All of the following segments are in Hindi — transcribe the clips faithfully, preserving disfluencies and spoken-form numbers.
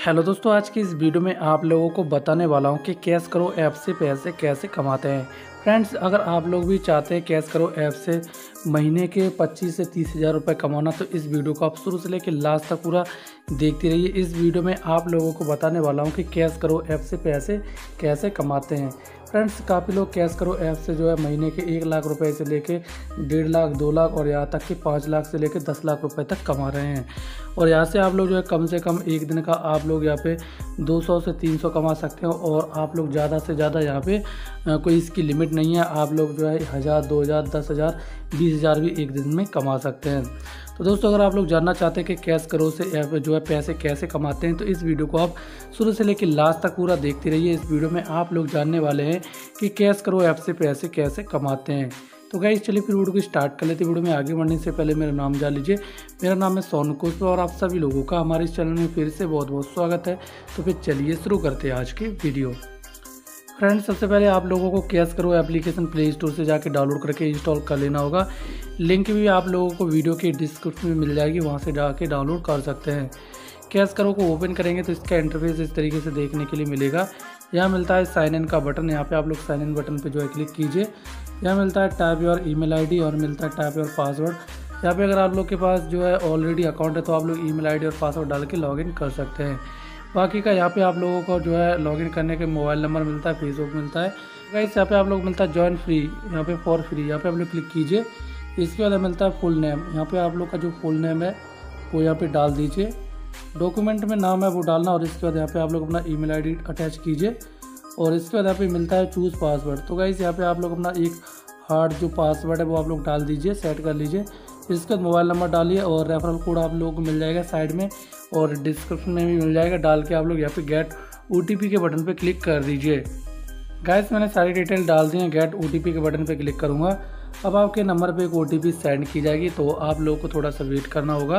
हेलो दोस्तों, आज की इस वीडियो में आप लोगों को बताने वाला हूं कि कैश करो ऐप से पैसे कैसे कमाते हैं। फ्रेंड्स, अगर आप लोग भी चाहते हैं कैश करो ऐप से महीने के पच्चीस से तीस हज़ार रुपये कमाना, तो इस वीडियो को आप शुरू से लेकर लास्ट तक पूरा देखते रहिए। इस वीडियो में आप लोगों को बताने वाला हूं कि कैश करो ऐप से पैसे कैसे कमाते हैं। फ्रेंड्स, काफ़ी लोग कैश करो ऐप से जो है महीने के एक लाख रुपए से लेके डेढ़ लाख दो लाख और यहाँ तक कि पाँच लाख से लेके दस लाख रुपए तक कमा रहे हैं। और यहाँ से आप लोग जो है कम से कम एक दिन का आप लोग यहाँ पे दो सौ से तीन सौ कमा सकते हो। और आप लोग ज़्यादा से ज़्यादा यहाँ पे कोई इसकी लिमिट नहीं है, आप लोग जो है हज़ार दो हज़ार दस हज़ार बीस हज़ार भी एक दिन में कमा सकते हैं। तो दोस्तों, अगर आप लोग जानना चाहते हैं कि कैश करो से ऐप जो है पैसे कैसे कमाते हैं, तो इस वीडियो को आप शुरू से लेकर लास्ट तक पूरा देखते रहिए। इस वीडियो में आप लोग जानने वाले हैं कि कैश करो ऐप से पैसे कैसे कमाते हैं। तो गाइस, चलिए फिर वीडियो को स्टार्ट कर लेते हैं। वीडियो में आगे बढ़ने से पहले मेरा नाम जान लीजिए। मेरा नाम है सोनू कुशवाहा और आप सभी लोगों का हमारे इस चैनल में फिर से बहुत बहुत स्वागत है। तो फिर चलिए शुरू करते हैं आज की वीडियो। फ्रेंड्स, सबसे पहले आप लोगों को कैश करो एप्लीकेशन प्ले स्टोर से जाके डाउनलोड करके इंस्टॉल कर लेना होगा। लिंक भी आप लोगों को वीडियो के डिस्क्रिप्शन में मिल जाएगी, वहाँ से जाके डाउनलोड कर सकते हैं। कैश करो को ओपन करेंगे तो इसका इंटरफेस इस तरीके से देखने के लिए मिलेगा। यहाँ मिलता है साइन इन का बटन, यहाँ पे आप लोग साइन इन बटन पे जो है क्लिक कीजिए। यहाँ मिलता है टाइप योर ईमेल आईडी और मिलता है टाइप योर पासवर्ड। यहाँ पे अगर आप लोग के पास जो है ऑलरेडी अकाउंट है तो आप लोग ईमेल आईडी और पासवर्ड डाल के लॉगिन कर सकते हैं। बाकी का यहाँ पे आप लोगों को जो है लॉगिन करने के मोबाइल नंबर मिलता है, फेसबुक मिलता है। गाइस, यहाँ पे आप लोग मिलता है जॉइन फ्री, यहाँ पे फॉर फ्री, यहाँ पे आप लोग क्लिक कीजिए। इसके बाद मिलता है फुल नेम, यहाँ पे आप लोग का जो फुल नेम है वो यहाँ पे डाल दीजिए। डॉक्यूमेंट में नाम है वो डालना और इसके बाद यहाँ पे आप लोग अपना ईमेल आईडी अटैच कीजिए। और इसके बाद यहाँ पे मिलता है चूज़ पासवर्ड। तो गाइस, यहाँ पे आप लोग अपना एक हार्ड जो पासवर्ड है वो आप लोग डाल दीजिए, सेट कर लीजिए। इसके बाद मोबाइल नंबर डालिए और रेफरल कोड आप लोगों को मिल जाएगा साइड में और डिस्क्रिप्शन में भी मिल जाएगा। डाल के आप लोग यहाँ पे गेट ओटीपी के बटन पे क्लिक कर दीजिए। गाइस, मैंने सारी डिटेल डाल दी है, गेट ओटीपी के बटन पे क्लिक करूँगा। अब आपके नंबर पे एक ओटीपी सेंड की जाएगी, तो आप लोगों को थोड़ा सा वेट करना होगा।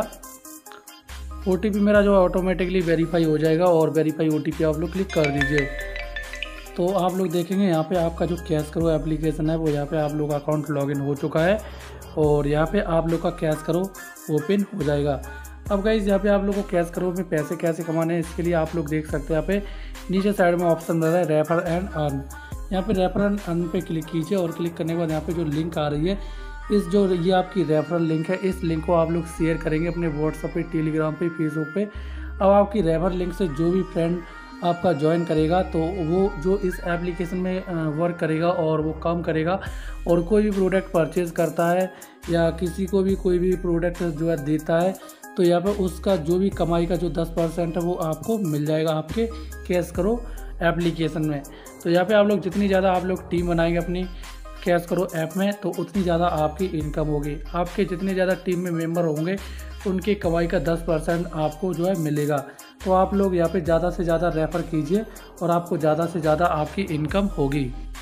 ओटीपी मेरा जो ऑटोमेटिकली वेरीफाई हो जाएगा और वेरीफाई ओटीपी आप लोग क्लिक कर दीजिए। तो आप लोग देखेंगे यहाँ पे आपका जो कैश करो एप्लीकेशन है वो यहाँ पे आप लोग का अकाउंट लॉगिन हो चुका है और यहाँ पे आप लोग का कैश करो ओपन हो जाएगा। अब गाइस, यहाँ पे आप लोग को कैश करो में पैसे कैसे कमाने हैं, इसके लिए आप लोग देख सकते हैं यहाँ पे नीचे साइड में ऑप्शन मिल रहा है रेफर एंड अर्न। यहाँ पे रेफर एंड अर्न पे क्लिक कीजिए और क्लिक करने के बाद यहाँ पे जो लिंक आ रही है, इस जो ये आपकी रेफरल लिंक है, इस लिंक को आप लोग शेयर करेंगे अपने व्हाट्सएप पे, टेलीग्राम पे, फेसबुक पे। अब आपकी रेफर लिंक से जो भी फ्रेंड आपका ज्वाइन करेगा तो वो जो इस एप्लीकेशन में वर्क करेगा और वो काम करेगा और कोई भी प्रोडक्ट परचेज़ करता है या किसी को भी कोई भी प्रोडक्ट जो है देता है, तो यहाँ पे उसका जो भी कमाई का जो दस परसेंट है वो आपको मिल जाएगा आपके कैश करो एप्लीकेशन में। तो यहाँ पे आप लोग जितनी ज़्यादा आप लोग टीम बनाएंगे अपनी कैश करो ऐप में, तो उतनी ज़्यादा आपकी इनकम होगी। आपके जितने ज़्यादा टीम में मेंबर होंगे उनकी कमाई का दस परसेंट आपको जो है मिलेगा। तो आप लोग यहाँ पे ज़्यादा से ज़्यादा रेफ़र कीजिए और आपको ज़्यादा से ज़्यादा आपकी इनकम होगी।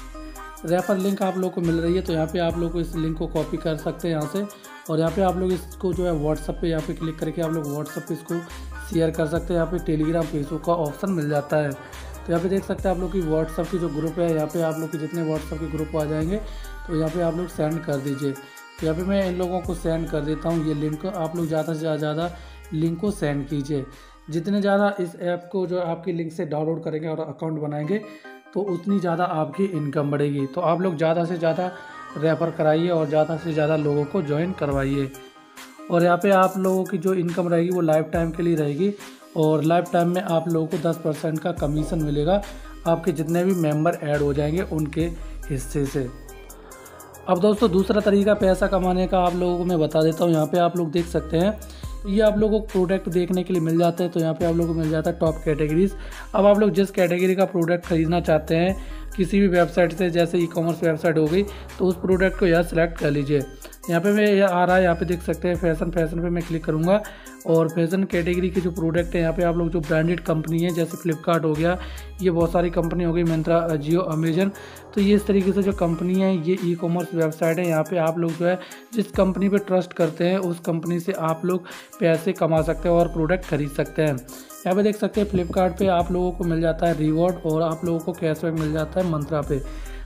रेफ़र लिंक आप लोग को मिल रही है, तो यहाँ पे आप लोग इस लिंक को कॉपी कर सकते हैं यहाँ से और यहाँ पे आप लोग इसको जो है व्हाट्सअप पे यहाँ पे क्लिक करके आप लोग व्हाट्सअप पे इसको शेयर कर सकते हैं। यहाँ पे टेलीग्राम फेसबुक का ऑप्शन मिल जाता है। तो यहाँ पे देख सकते हैं आप लोग की व्हाट्सअप की जो ग्रुप है, यहाँ पे आप लोग के जितने व्हाट्सअप के ग्रुप आ जाएंगे तो यहाँ पे आप लोग सेंड कर दीजिए। तो यहाँ पे मैं इन लोगों को सेंड कर देता हूँ ये लिंक। आप लोग ज़्यादा से ज़्यादा लिंक को सेंड कीजिए। जितने ज़्यादा इस ऐप को जो आपकी लिंक से डाउनलोड करेंगे और अकाउंट बनाएंगे तो उतनी ज़्यादा आपकी इनकम बढ़ेगी। तो आप लोग ज़्यादा से ज़्यादा रेफ़र कराइए और ज़्यादा से ज़्यादा लोगों को ज्वाइन करवाइए। और यहाँ पे आप लोगों की जो इनकम रहेगी वो लाइफ टाइम के लिए रहेगी और लाइफ टाइम में आप लोगों को दस परसेंट का कमीशन मिलेगा आपके जितने भी मेंबर ऐड हो जाएंगे उनके हिस्से से। अब दोस्तों, दूसरा तरीका पैसा कमाने का आप लोगों को मैं बता देता हूँ। यहाँ पे आप लोग देख सकते हैं, ये आप लोगों को प्रोडक्ट देखने के लिए मिल जाते हैं। तो यहाँ पे आप लोगों को मिल जाता है टॉप कैटेगरीज। अब आप लोग जिस कैटेगरी का प्रोडक्ट खरीदना चाहते हैं किसी भी वेबसाइट से, जैसे ई कॉमर्स वेबसाइट हो गई, तो उस प्रोडक्ट को यहाँ सेलेक्ट कर लीजिए। यहाँ पे मैं आ रहा है, यहाँ पे देख सकते हैं फैशन। फैशन पे मैं क्लिक करूँगा और फैशन कैटेगरी के जो प्रोडक्ट है यहाँ पे आप लोग जो ब्रांडेड कंपनी है जैसे फ्लिपकार्ट हो गया, ये बहुत सारी कंपनी हो गई, मिंत्रा, जियो, अमेजन। तो ये इस तरीके से जो कंपनी है ये ई कॉमर्स वेबसाइट है। यहाँ पे आप लोग जो है जिस कंपनी पे ट्रस्ट करते हैं उस कंपनी से आप लोग पैसे कमा सकते हैं और प्रोडक्ट खरीद सकते हैं। यहाँ पे देख सकते हैं फ्लिपकार्ट पे आप लोगों को मिल जाता है रिवॉर्ड और आप लोगों को कैशबैक मिल जाता है मंत्रा पे।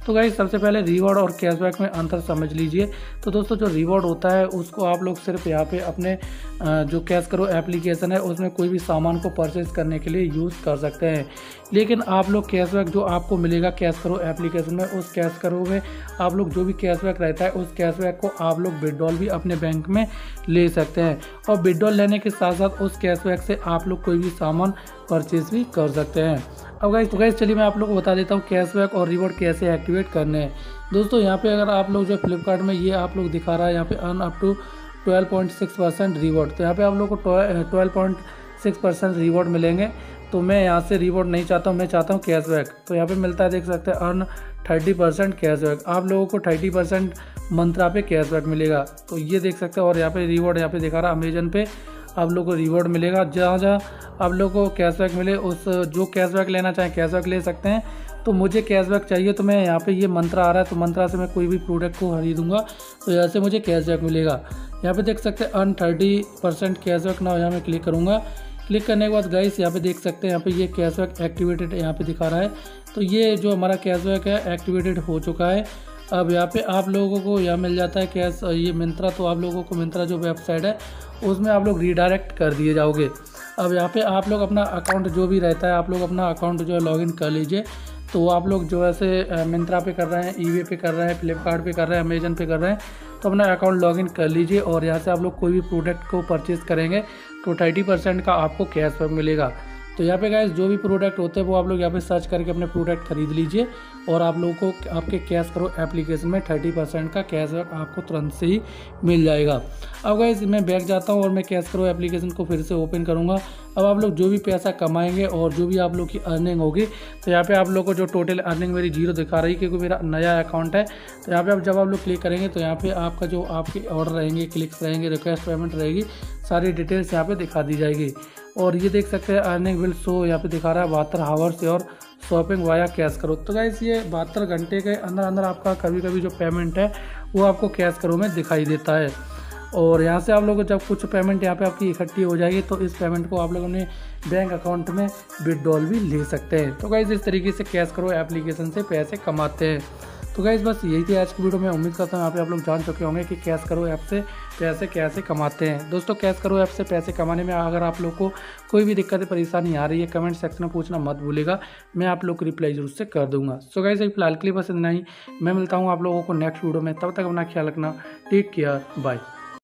तो गाइस सबसे पहले रिवॉर्ड और कैशबैक में अंतर समझ लीजिए। तो दोस्तों जो रिवॉर्ड होता है उसको आप लोग सिर्फ यहाँ पे अपने जो कैश करो एप्लीकेशन है उसमें कोई भी सामान को परचेज करने के लिए यूज़ कर सकते हैं। लेकिन आप लोग कैशबैक जो आपको मिलेगा कैश करो एप्लीकेशन में, उस कैश करो में आप लोग जो भी कैशबैक रहता है उस कैशबैक को आप लोग विड्रॉल भी अपने बैंक में ले सकते हैं। और विड्रॉल लेने के साथ साथ उस कैशबैक से आप लोग कोई भी सामान परचेज भी कर सकते हैं। अब गाइस तो गाइस चलिए मैं आप लोग को बता देता हूँ कैशबैक और रिवॉर्ड कैसे एक्टिवेट करने हैं। दोस्तों यहाँ पे अगर आप लोग जो फ्लिपकार्ट में ये आप लोग दिखा रहा है यहाँ पे earn up to twelve point six percent reward, तो यहाँ पे आप लोग को twelve point six percent reward मिलेंगे। तो मैं यहाँ से रिवॉर्ड नहीं चाहता हूँ, मैं चाहता हूँ कैशबैक। तो यहाँ पे मिलता है, देख सकते हैं, अर्न थर्टी परसेंट कैशबैक। आप लोगों को थर्टी परसेंट मंत्रा पे कैशबैक मिलेगा, तो ये देख सकते हैं। और यहाँ पे रिवॉर्ड यहाँ पे दिखा रहा है अमेजन पे आप लोग को रिवॉर्ड मिलेगा। जहाँ जहाँ आप लोग को कैशबैक मिले उस जो कैशबैक लेना चाहें कैशबैक ले सकते हैं। तो मुझे कैशबैक चाहिए तो मैं यहाँ पे ये मंत्रा आ रहा है, तो मंत्रा से मैं कोई भी प्रोडक्ट को खरीदूंगा तो यहाँ से मुझे कैशबैक मिलेगा। यहाँ पे देख सकते हैं अर्न थर्टी परसेंट कैशबैक ना, यहाँ मैं क्लिक करूँगा। क्लिक करने के बाद गाइस यहाँ पे देख सकते हैं यहाँ पे ये कैशबैक एक्टिवेटेड यहाँ पे दिखा रहा है। तो ये जो हमारा कैशबैक है एक्टिवेटेड हो चुका है। अब यहाँ पे आप लोगों को यहाँ मिल जाता है कैश ये मिंत्रा, तो आप लोगों को मिंत्रा जो वेबसाइट है उसमें आप लोग रीडायरेक्ट कर दिए जाओगे। अब यहाँ पे आप लोग अपना अकाउंट जो भी रहता है आप लोग अपना अकाउंट जो है लॉगिन कर लीजिए। तो आप लोग जो ऐसे मिंत्रा पे कर रहे हैं, ईबे पे कर रहे हैं, फ्लिपकार्ट पे कर रहे हैं, अमेजन पे कर रहे हैं, तो अपना अकाउंट लॉगिन कर लीजिए। और यहाँ से आप लोग कोई भी प्रोडक्ट को परचेज़ करेंगे तो थर्टी परसेंट का आपको कैशबैक मिलेगा। तो यहाँ पे गाइस जो भी प्रोडक्ट होते हैं वो आप लोग यहाँ पे सर्च करके अपने प्रोडक्ट खरीद लीजिए और आप लोगों को आपके कैश करो एप्लीकेशन में थर्टी परसेंट का कैशबैक आपको तुरंत से ही मिल जाएगा। अब गाइस मैं बैक जाता हूँ और मैं कैश करो एप्लीकेशन को फिर से ओपन करूँगा। अब आप लोग जो भी पैसा कमाएंगे और जो भी आप लोग की अर्निंग होगी, तो यहाँ पे आप लोग को जो टोटल अर्निंग मेरी जीरो दिखा रही है क्योंकि मेरा नया अकाउंट है। तो यहाँ पे आप जब आप लोग क्लिक करेंगे तो यहाँ पे आपका जो आपके ऑर्डर रहेंगे, क्लिक्स रहेंगे, रिक्वेस्ट पेमेंट रहेगी, सारी डिटेल्स यहाँ पे दिखा दी जाएगी। और ये देख सकते हैं अर्निंग विल शो यहाँ पे दिखा रहा है बहत्तर हावर्स और शॉपिंग वाया कैश करो। तो गाइस ये बहत्तर घंटे के अंदर अंदर आपका कभी कभी जो पेमेंट है वो आपको कैश करो में दिखाई देता है। और यहाँ से आप लोगों को जब कुछ पेमेंट यहाँ पे आपकी इकट्ठी हो जाएगी तो इस पेमेंट को आप लोग अपने बैंक अकाउंट में विड्रॉल भी ले सकते हैं। तो गाइस इस तरीके से कैश करो एप्लीकेशन से पैसे कमाते हैं। तो गाइस बस यही थी आज की वीडियो में। उम्मीद करता हूँ यहाँ पे आप लोग जान चुके होंगे कि कैश करो ऐप से पैसे कैसे कमाते हैं। दोस्तों कैश करो ऐप से पैसे कमाने में अगर आप लोग को कोई भी दिक्कत परेशानी आ रही है कमेंट सेक्शन में पूछना मत भूलिएगा, मैं आप लोग को रिप्लाई जरूर से कर दूंगा। सो गाइस फिलहाल के लिए बस इतना ही, मैं मिलता हूँ आप लोगों को नेक्स्ट वीडियो में। तब तक अपना ख्याल रखना, टेक केयर, बाय।